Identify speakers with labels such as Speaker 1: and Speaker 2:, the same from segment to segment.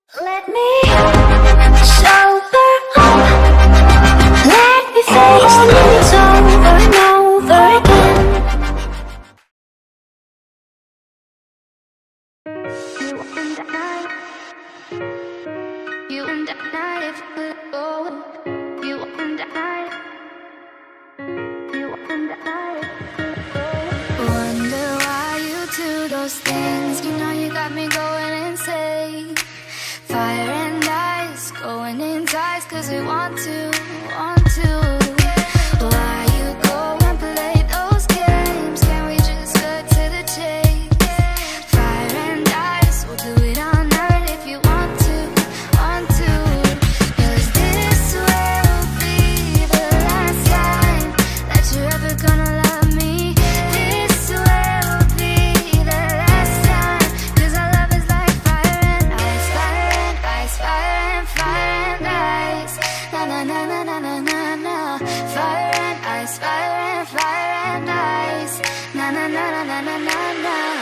Speaker 1: Let me sober up. Let me face things over and over again. You and I, if we go. You and I, you and I, if we go. Wonder why you do those things. You know you got me going insane. Fire and ice, going in ties, cause we want to. Why you go and play those games? Can we just cut to the chase? Fire and ice, we'll do it all night if you want to. Cause this will be the last time that you're ever gonna love me. This will be the last time, cause our love is like fire and ice. Fire and ice, fire and ice. Na na na na na na na na. Fire and ice, fire and ice. Na na na na na na na na.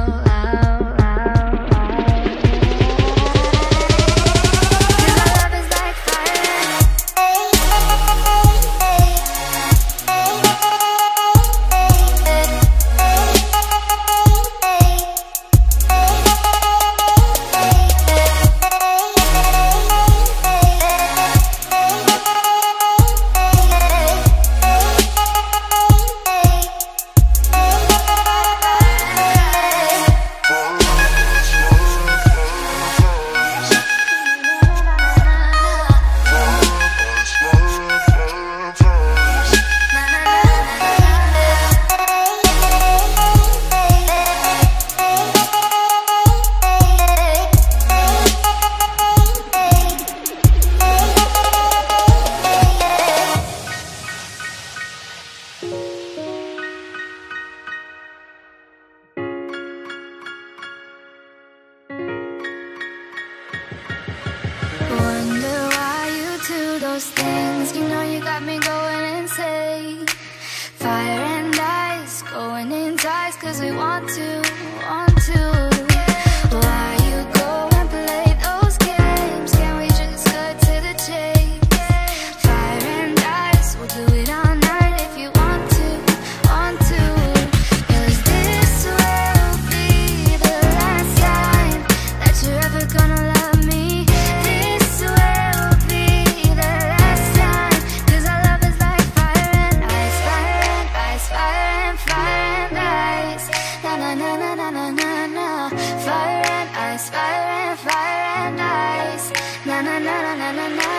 Speaker 1: Wonder why you do those things. You know you got me going insane. Fire and ice, going in ties, cause we want to. Why you go and play those games? Can we just cut to the chase? Fire and ice, we'll do it all night if you want to. Cause this will be the last time that you're ever gonna love me. This will be the last time, cause our love is like fire and ice. Fire and ice, fire and ice. Na na na na na na na na. Fire and ice, fire and ice. Na na na na na na na.